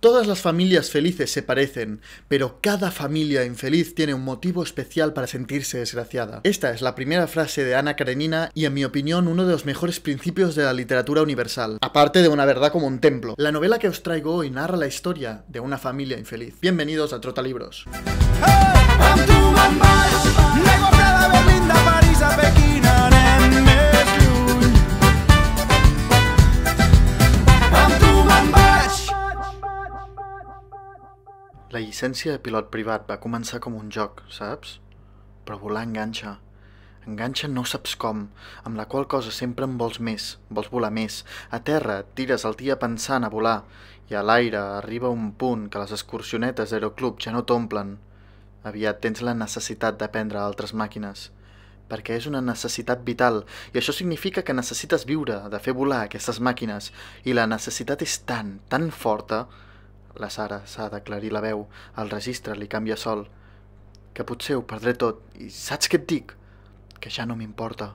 Todas las familias felices se parecen, pero cada familia infeliz tiene un motivo especial para sentirse desgraciada. Esta es la primera frase de Anna Karenina y, en mi opinión, uno de los mejores principios de la literatura universal, aparte de una verdad como un templo. La novela que os traigo hoy narra la historia de una familia infeliz. Bienvenidos a Trotalibros. La llicència de pilot privat va començar com un joc, saps? Però volar enganxa. Enganxa no saps com, amb la qual cosa sempre en vols més, vols volar més. A terra et tires el dia pensant a volar, i a l'aire arriba un punt que les excursionetes d'aeroclub ja no t'omplen. Aviat tens la necessitat d'aprendre altres màquines, perquè és una necessitat vital, i això significa que necessites viure, de fer volar aquestes màquines, i la necessitat és tan forta. La Sara s'ha d'aclarir la veu, el registre li canvia sol, que potser ho perdré tot, i saps què et dic? Que ja no m'importa.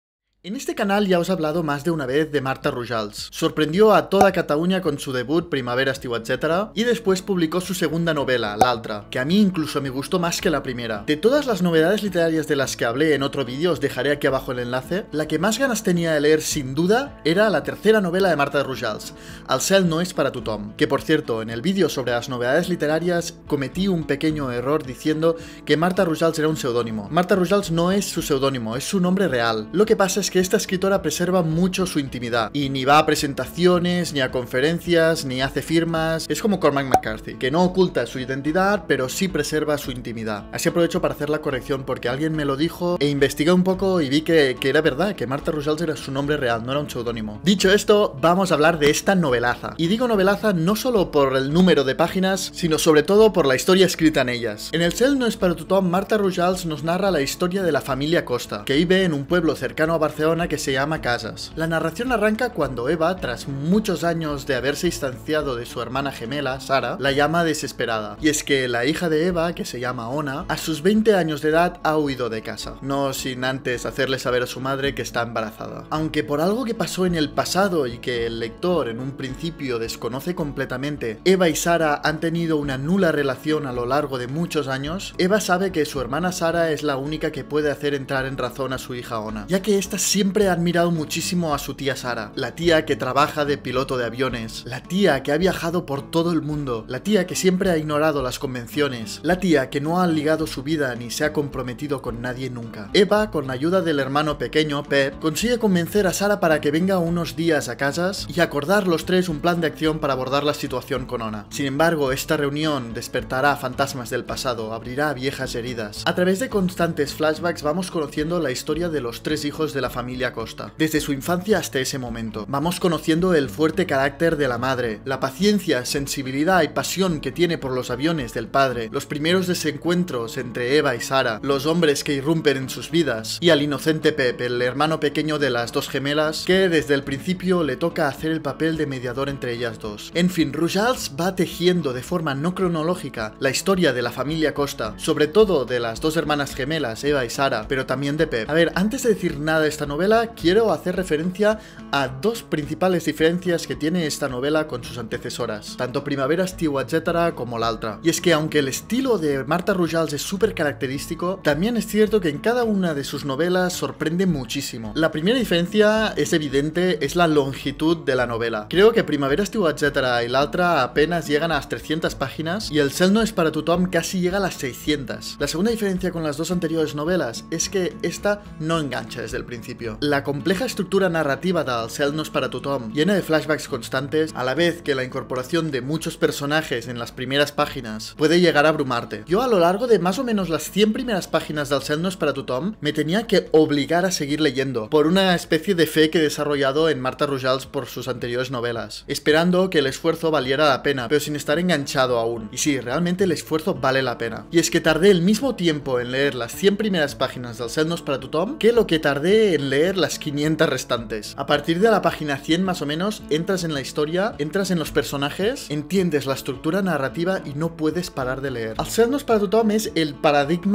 En este canal ya os he hablado más de una vez de Marta Rujals. Sorprendió a toda Cataluña con su debut Primavera, Estiu, etc. Y después publicó su segunda novela, La Altra, que a mí incluso me gustó más que la primera. De todas las novedades literarias de las que hablé en otro vídeo, os dejaré aquí abajo el enlace, la que más ganas tenía de leer sin duda era la tercera novela de Marta Rujals, El cel no es para tothom. Que por cierto, en el vídeo sobre las novedades literarias cometí un pequeño error diciendo que Marta Rujals era un seudónimo. Marta Rujals no es su seudónimo, es su nombre real. Lo que pasa es que esta escritora preserva mucho su intimidad y ni va a presentaciones, ni a conferencias, ni hace firmas. Es como Cormac McCarthy, que no oculta su identidad, pero sí preserva su intimidad. Así aprovecho para hacer la corrección porque alguien me lo dijo e investigué un poco y vi que era verdad, que Marta Rujals era su nombre real, no era un seudónimo. Dicho esto, vamos a hablar de esta novelaza. Y digo novelaza no solo por el número de páginas, sino sobre todo por la historia escrita en ellas. En El cel no es para tothom, Marta Rujals nos narra la historia de la familia Costa, que vive en un pueblo cercano a Barcelona que se llama Casas. La narración arranca cuando Eva, tras muchos años de haberse distanciado de su hermana gemela, Sara, la llama desesperada. Y es que la hija de Eva, que se llama Ona, a sus 20 años de edad ha huido de casa, no sin antes hacerle saber a su madre que está embarazada. Aunque por algo que pasó en el pasado y que el lector en un principio desconoce completamente, Eva y Sara han tenido una nula relación a lo largo de muchos años, Eva sabe que su hermana Sara es la única que puede hacer entrar en razón a su hija Ona, ya que ésta siempre ha admirado muchísimo a su tía Sara, la tía que trabaja de piloto de aviones, la tía que ha viajado por todo el mundo, la tía que siempre ha ignorado las convenciones, la tía que no ha ligado su vida ni se ha comprometido con nadie nunca. Eva, con la ayuda del hermano pequeño, Pep, consigue convencer a Sara para que venga unos días a Casas y acordar los tres un plan de acción para abordar la situación con Ona. Sin embargo, esta reunión despertará fantasmas del pasado, abrirá viejas heridas. A través de constantes flashbacks vamos conociendo la historia de los tres hijos de la familia Costa, desde su infancia hasta ese momento. Vamos conociendo el fuerte carácter de la madre, la paciencia, sensibilidad y pasión que tiene por los aviones del padre, los primeros desencuentros entre Eva y Sara, los hombres que irrumpen en sus vidas, y al inocente Pep, el hermano pequeño de las dos gemelas, que desde el principio le toca hacer el papel de mediador entre ellas dos. En fin, Rujals va tejiendo de forma no cronológica la historia de la familia Costa, sobre todo de las dos hermanas gemelas, Eva y Sara, pero también de Pep. A ver, antes de decir nada de esta novela, quiero hacer referencia a dos principales diferencias que tiene esta novela con sus antecesoras, tanto Primavera, Estiu, etc. como La Altra. Y es que aunque el estilo de Marta Rujals es súper característico, también es cierto que en cada una de sus novelas sorprende muchísimo. La primera diferencia es evidente, es la longitud de la novela. Creo que Primavera, Estiu, etc. y La Altra apenas llegan a las 300 páginas y El cel no es para tothom casi llega a las 600. La segunda diferencia con las dos anteriores novelas es que esta no engancha desde el principio. La compleja estructura narrativa de El cel no es para tothom, llena de flashbacks constantes, a la vez que la incorporación de muchos personajes en las primeras páginas puede llegar a abrumarte. Yo a lo largo de más o menos las 100 primeras páginas de El cel no es para tothom me tenía que obligar a seguir leyendo, por una especie de fe que he desarrollado en Marta Rujals por sus anteriores novelas, esperando que el esfuerzo valiera la pena, pero sin estar enganchado aún. Y sí, realmente el esfuerzo vale la pena. Y es que tardé el mismo tiempo en leer las 100 primeras páginas del cel no es para tothom que lo que tardé en leer las 500 restantes. A partir de la página 100 más o menos, entras en la historia, entras en los personajes, entiendes la estructura narrativa y no puedes parar de leer. El cel no es para tothom es el paradigma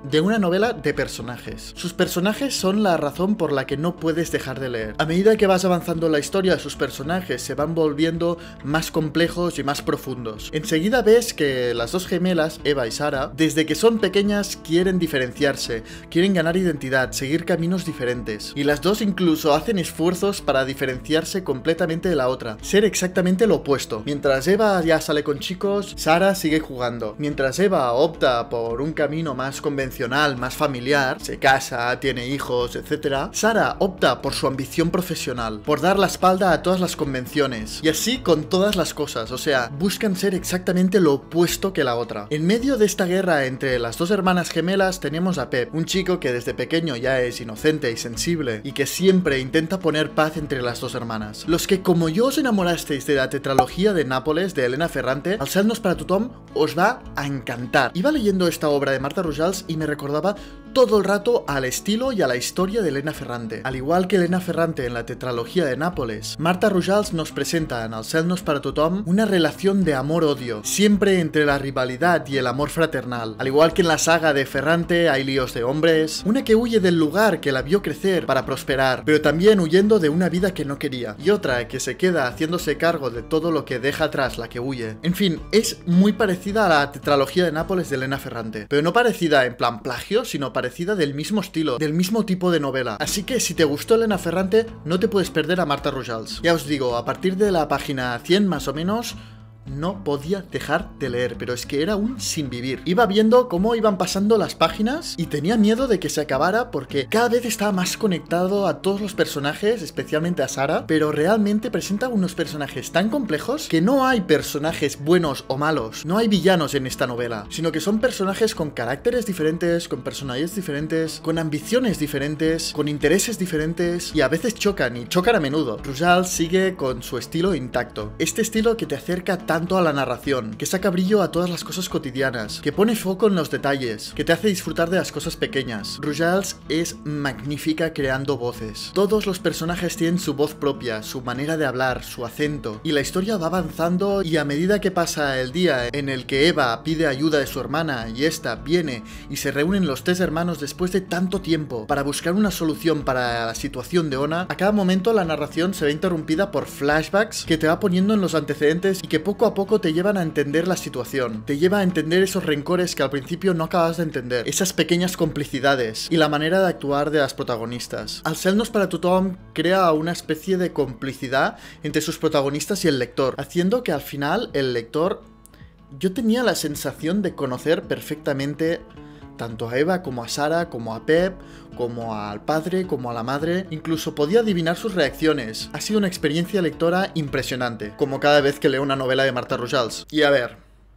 de una novela de personajes. Sus personajes son la razón por la que no puedes dejar de leer. A medida que vas avanzando en la historia, sus personajes se van volviendo más complejos y más profundos. Enseguida ves que las dos gemelas, Eva y Sara, desde que son pequeñas quieren diferenciarse, quieren ganar identidad, seguir caminos diferentes. Y las dos incluso hacen esfuerzos para diferenciarse completamente de la otra, ser exactamente lo opuesto. Mientras Eva ya sale con chicos, Sara sigue jugando. Mientras Eva opta por un camino más convencional, más familiar, se casa, tiene hijos, etc., Sara opta por su ambición profesional, por dar la espalda a todas las convenciones. Y así con todas las cosas, o sea, buscan ser exactamente lo opuesto que la otra. En medio de esta guerra entre las dos hermanas gemelas tenemos a Pep, un chico que desde pequeño ya es inocente y sensible y que siempre intenta poner paz entre las dos hermanas. Los que como yo os enamorasteis de la tetralogía de Nápoles de Elena Ferrante, El cel no és per a tothom os va a encantar. Iba leyendo esta obra de Marta Rojals y me recordaba todo el rato al estilo y a la historia de Elena Ferrante. Al igual que Elena Ferrante en la tetralogía de Nápoles, Marta Rojals nos presenta en El cel no és per a tothom una relación de amor-odio, siempre entre la rivalidad y el amor fraternal. Al igual que en la saga de Ferrante hay líos de hombres, una que huye del lugar que la vio crecer para prosperar, pero también huyendo de una vida que no quería, y otra que se queda haciéndose cargo de todo lo que deja atrás la que huye. En fin, es muy parecida a la tetralogía de Nápoles de Elena Ferrante, pero no parecida en plan plagio, sino parecida del mismo estilo, del mismo tipo de novela. Así que si te gustó Elena Ferrante, no te puedes perder a Marta Rojals. Ya os digo, a partir de la página 100 más o menos, no podía dejar de leer, pero es que era un sin vivir. Iba viendo cómo iban pasando las páginas y tenía miedo de que se acabara porque cada vez estaba más conectado a todos los personajes, especialmente a Sara, pero realmente presenta unos personajes tan complejos que no hay personajes buenos o malos, no hay villanos en esta novela, sino que son personajes con caracteres diferentes, con personalidades diferentes, con ambiciones diferentes, con intereses diferentes y a veces chocan, y chocan a menudo. Rojals sigue con su estilo intacto, este estilo que te acerca tanto a la narración, que saca brillo a todas las cosas cotidianas, que pone foco en los detalles, que te hace disfrutar de las cosas pequeñas. Rojals es magnífica creando voces. Todos los personajes tienen su voz propia, su manera de hablar, su acento, y la historia va avanzando y a medida que pasa el día en el que Eva pide ayuda de su hermana y esta viene y se reúnen los tres hermanos después de tanto tiempo para buscar una solución para la situación de Ona, a cada momento la narración se ve interrumpida por flashbacks que te va poniendo en los antecedentes y que poco a poco te llevan a entender la situación, te lleva a entender esos rencores que al principio no acabas de entender, esas pequeñas complicidades y la manera de actuar de las protagonistas. El cel no és per a tothom crea una especie de complicidad entre sus protagonistas y el lector, haciendo que al final el lector, yo tenía la sensación de conocer perfectamente tanto a Eva como a Sara, como a Pep, como al padre, como a la madre. Incluso podía adivinar sus reacciones. Ha sido una experiencia lectora impresionante, como cada vez que leo una novela de Marta Rojals. Y a ver,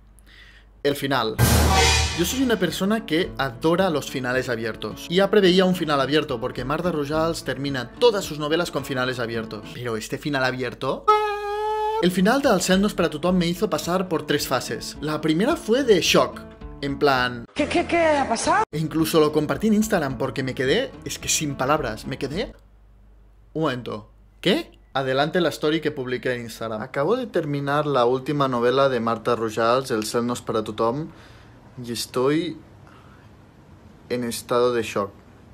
el final. Yo soy una persona que adora los finales abiertos. Y ya preveía un final abierto, porque Marta Rojals termina todas sus novelas con finales abiertos. Pero este final abierto... El final de El cel no és per a tothom me hizo pasar por 3 fases. La primera fue de shock. En plan... ¿Qué ha pasado? E incluso lo compartí en Instagram porque me quedé... Es que sin palabras, me quedé... Un momento. ¿Qué? Adelante la story que publiqué en Instagram. Acabo de terminar la última novela de Marta Rojals, El cel no és per a tothom, y estoy en estado de shock.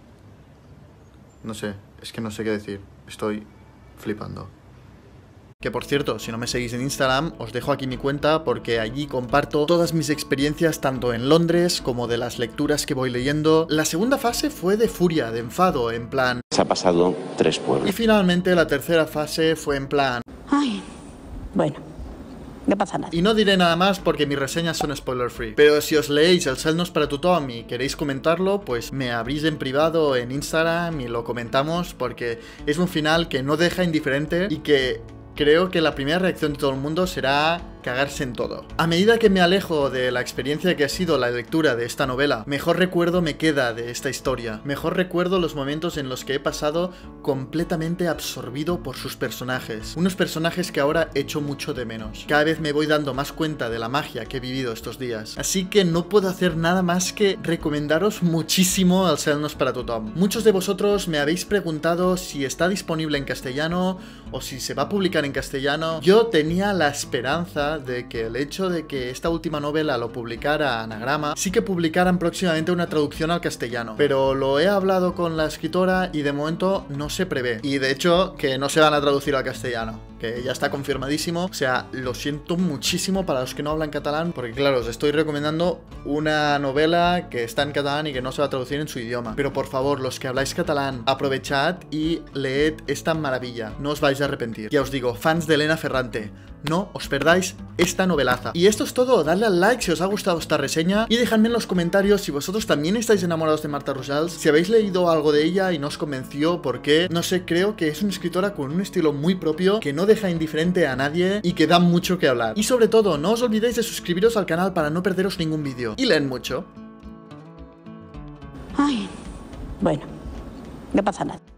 No sé, es que no sé qué decir. Estoy flipando. Que por cierto, si no me seguís en Instagram, os dejo aquí mi cuenta porque allí comparto todas mis experiencias tanto en Londres como de las lecturas que voy leyendo. La segunda fase fue de furia, de enfado, en plan... Se ha pasado 3 pueblos. Y finalmente la tercera fase fue en plan... Ay, bueno, no pasa nada. Y no diré nada más porque mis reseñas son spoiler free. Pero si os leéis El cel no és per a tothom y queréis comentarlo, pues me abrís en privado en Instagram y lo comentamos porque es un final que no deja indiferente y que... Creo que la primera reacción de todo el mundo será cagarse en todo. A medida que me alejo de la experiencia que ha sido la lectura de esta novela, mejor recuerdo me queda de esta historia. Mejor recuerdo los momentos en los que he pasado completamente absorbido por sus personajes. Unos personajes que ahora echo mucho de menos. Cada vez me voy dando más cuenta de la magia que he vivido estos días. Así que no puedo hacer nada más que recomendaros muchísimo El cel no és per a tothom. Muchos de vosotros me habéis preguntado si está disponible en castellano o si se va a publicar en castellano. Yo tenía la esperanza cuenta de que el hecho de que esta última novela lo publicara Anagrama, sí que publicaran próximamente una traducción al castellano. Pero lo he hablado con la escritora y de momento no se prevé. Y de hecho que no se van a traducir al castellano, que ya está confirmadísimo. O sea, lo siento muchísimo para los que no hablan catalán, porque claro, os estoy recomendando una novela que está en catalán y que no se va a traducir en su idioma. Pero por favor, los que habláis catalán, aprovechad y leed esta maravilla, no os vais a arrepentir. Ya os digo, fans de Elena Ferrante, no os perdáis esta novelaza. Y esto es todo, dadle al like si os ha gustado esta reseña y dejadme en los comentarios si vosotros también estáis enamorados de Marta Rojals, si habéis leído algo de ella y no os convenció, porque, no sé, creo que es una escritora con un estilo muy propio, que no deja indiferente a nadie y que da mucho que hablar. Y sobre todo, no os olvidéis de suscribiros al canal para no perderos ningún vídeo. Y leen mucho. Ay, bueno, no pasa nada.